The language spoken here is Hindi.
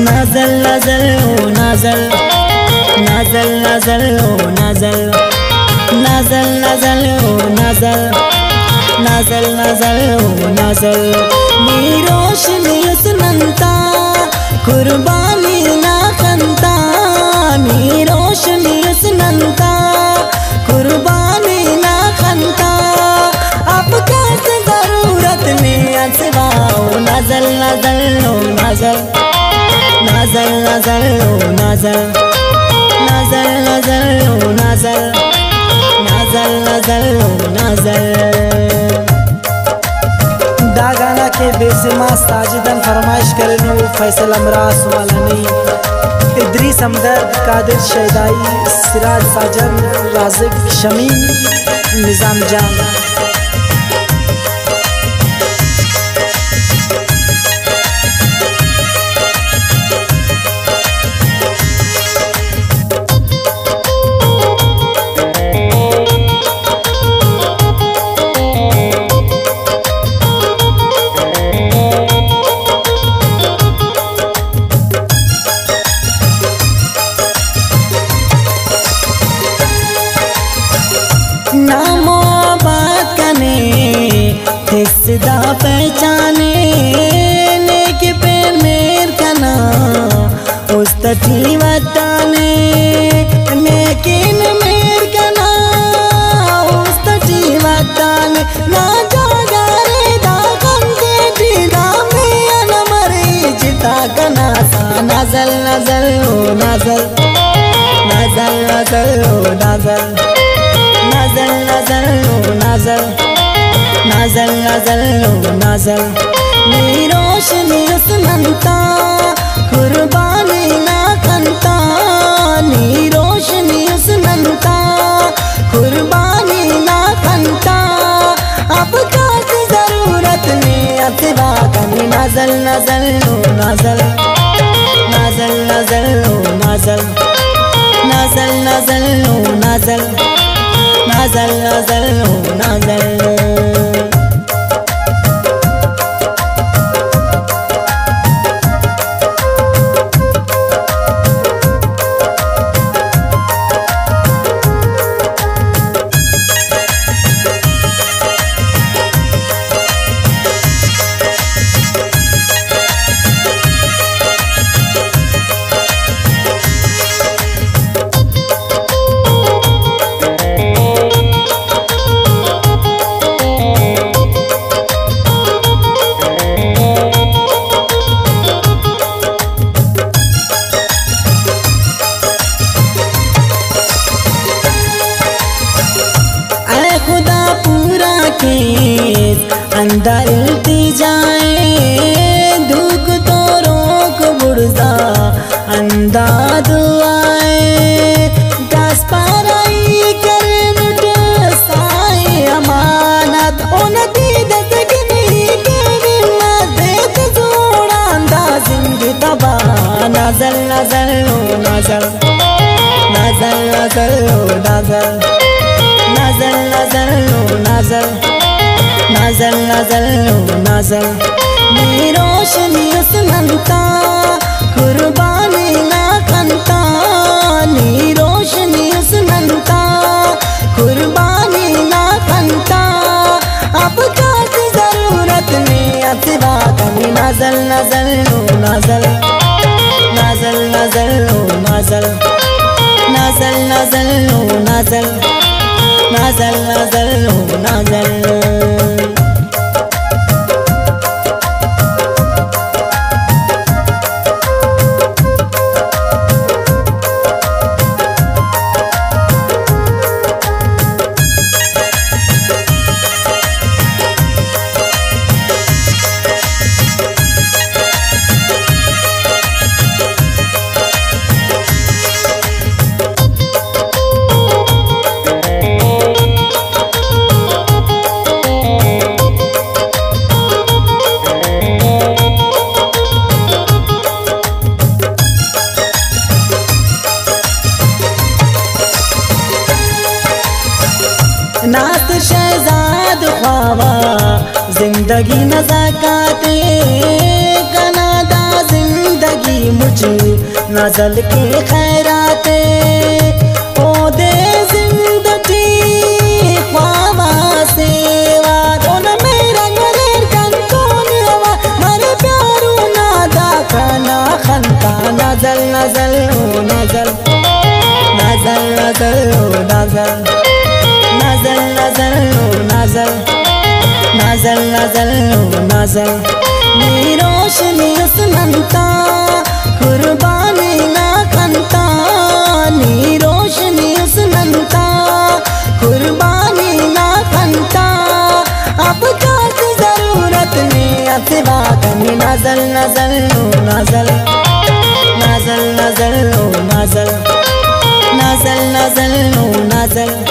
नाजल नाजल ओ नाजल, नाजल नाजल ओ नाजल, नाजल नाजल ओ नाजल, नाजल नाजल ओ नाजल। नी रोशनी उसनंता कुर्बानी ना खंता, नी रोशनी उसनंता कुर्बानी ना खंता। अब कैसे जरूरत में असवाओ नाजल नाजल ओ नाजल, नाजल नाजल ओ नाजल, नाजल नाजल ओ नाजल, नाजल नाजल ओ नाजल। दा गाना के बेसमा साजिदन फरमाइश करनो फैसल अमरास वालानी, इद्रीस हमदर्द, कादिर शैदाई, सिराज साजन, राज़िक शमीम, निज़ाम जान। हिस्सा पहचाने लेके पे मेर कना उस तटी वताने, लेकिन मेर कना उस तटी वताने। ना जागा रे दागन के दीदा में न मरे जिता कना सा। नाजल नाजल ओ नाजल, नाजल नाजल ओ नाजल, नाजल नाजल ओ नाजल, नाजल नाजल ओ नाजल। नी रोशनी उसनंता कुर्बानी ना खंता, नी रोशनी उसनंता कुर्बानी ना खंता। अब कासी जरूरत में अतवा कनी नाजल नाजल ओ नाजल, नाजल नाजल ओ नाजल, नाजल नाजल ओ नाजल, नाजल नाजल ओ नाजल। अंदर इल्तिजाए दुख तो रोक बुढ़ा अंदा दुआए। दस पाराई कर मिट साए अमानत उन दीद सगनी के मदद जोड़ा अंदा जिंदगी तबा। नाजल नाजल ओ नाजल, नाजल नाजल ओ नाजल, नाजल नाजल ओ नाजल, नाजल नाजल ओ नाजल। नी रोशनी उसनंता कुर्बानी ना खंता, नी रोशनी उसनंता कुर्बानी ना खंता। अब कासी जरूरत में अतवा कनी नाजल नाजल ओ नाजल, नाजल नाजल ओ नाजल, नाजल नाजल ओ नाजल, नाजल नाजल ओ नाजल। नात शहजाद ख्वाबा जिंदगी नज़ाकते कनादा जिंदगी मुझ चू नजल के खैराते ओ दे जिंदगी ख्वाबा सेवा दोन मेरा गलेर कंतोन हवा मर प्यारू नादा खाना खंता नजल नजल ओ नजल नजल नजल ओ नजल नजल नजल ओ नजल नजल नजल ओ नजल नी रोशनी उसनंता कुर्बानी ना खंता नी रोशनी उसनंता कुर्बानी ना खंता अब काट जरूरत में अतवा कमी नजल नजल ओ नजल नजल नजल ओ नजल नजल नजल ओ नजल